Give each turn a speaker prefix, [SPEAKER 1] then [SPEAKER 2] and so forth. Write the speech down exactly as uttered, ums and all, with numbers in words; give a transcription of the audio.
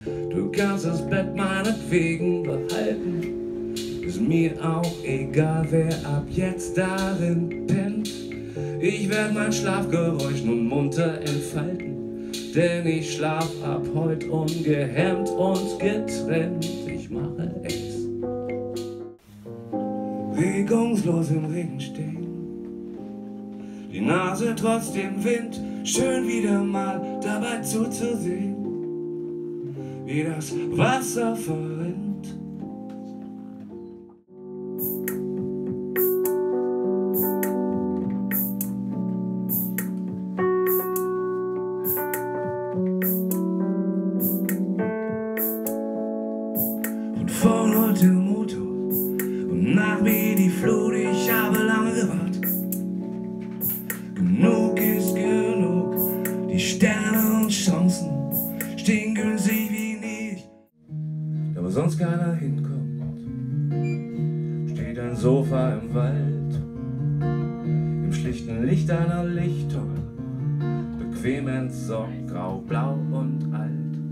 [SPEAKER 1] Du kannst das Bett meinetwegen behalten, ist mir auch egal, wer ab jetzt darin pennt. Ich werd mein Schlafgeräusch nun munter entfalten, denn ich schlaf ab heut ungehemmt und getrennt. Ich mache es. Regungslos im Regen stehen, die Nase trotz dem Wind, schön wieder mal dabei zuzusehen, wie das Wasser verrinnt. Und vorn rollt der Motor und nach mir die Flut, ich habe lange gewartet. Genug ist genug, die Sterne und Chancen stehen günstig wie nicht. Da wo sonst keiner hinkommt, steht ein Sofa im Wald, im schlichten Licht einer Lichterkeule, bequem entsorgt, grau, blau und alt.